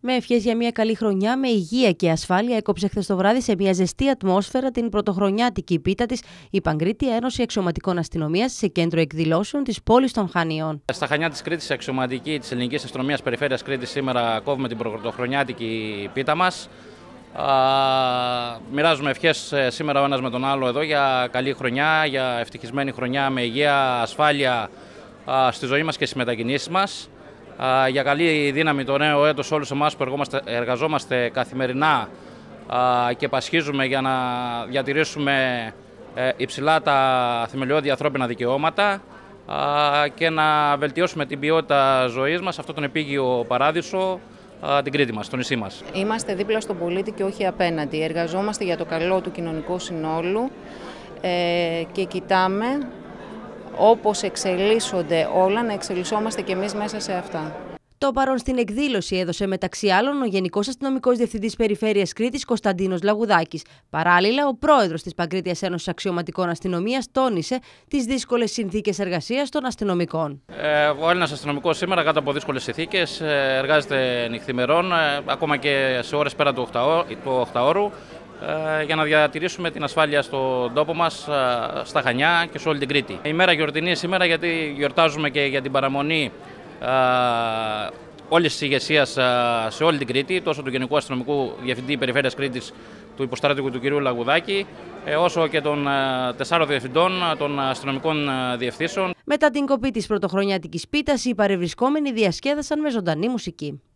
Με ευχές για μια καλή χρονιά με υγεία και ασφάλεια, έκοψε χθες το βράδυ σε μια ζεστή ατμόσφαιρα την πρωτοχρονιάτικη πίτα της η Παγκρίτια Ένωση Αξιωματικών Αστυνομίας σε κέντρο εκδηλώσεων της πόλης των Χανιών. Στα Χανιά της Κρήτης, η αξιωματική της Ελληνικής Αστυνομίας Περιφέρειας Κρήτης σήμερα κόβουμε την πρωτοχρονιάτικη πίτα μας. Μοιράζουμε ευχές σήμερα ο ένας με τον άλλο εδώ για καλή χρονιά, για ευτυχισμένη χρονιά με υγεία, ασφάλεια στη ζωή μας και στις μετακινήσεις μας. Για καλή δύναμη το νέο έτος όλους εμάς που εργαζόμαστε καθημερινά και πασχίζουμε για να διατηρήσουμε υψηλά τα θεμελιώδη ανθρώπινα δικαιώματα και να βελτιώσουμε την ποιότητα ζωής μας σε αυτόν τον επίγειο παράδεισο, την Κρήτη μας, το νησί μας. Είμαστε δίπλα στον πολίτη και όχι απέναντι. Εργαζόμαστε για το καλό του κοινωνικού συνόλου και κοιτάμε όπως εξελίσσονται όλα, να εξελισσόμαστε κι εμείς μέσα σε αυτά. Το παρόν στην εκδήλωση έδωσε μεταξύ άλλων ο Γενικός Αστυνομικός Διευθυντής Περιφέρειας Κρήτης Κωνσταντίνος Λαγουδάκης. Παράλληλα, ο πρόεδρος της Παγκρίτιας Ένωσης Αξιωματικών Αστυνομίας τόνισε τις δύσκολες συνθήκες εργασίας των αστυνομικών. Ο Έλληνας αστυνομικός σήμερα κάτω από δύσκολες συνθήκες εργάζεται νυχθημερών, ακόμα και σε ώρες πέρα του 8ωρου, για να διατηρήσουμε την ασφάλεια στον τόπο μας, στα Χανιά και σε όλη την Κρήτη. Η μέρα γιορτινή σήμερα γιατί γιορτάζουμε και για την παραμονή όλης της ηγεσίας σε όλη την Κρήτη, τόσο του Γενικού Αστυνομικού Διευθυντή Περιφέρειας Κρήτης του υποστράτηγου του κ. Λαγουδάκη, όσο και των 4 διευθυντών των αστυνομικών διευθύνσεων. Μετά την κοπή της πρωτοχρονιάτικης πίτας, οι παρευρισκόμενοι διασκέδασαν με ζωντανή μουσική.